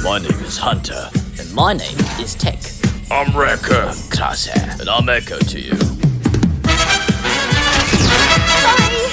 My name is Hunter. And my name is Tech. I'm Wrecker. Crosshair. And I'm Echo to you. Bye!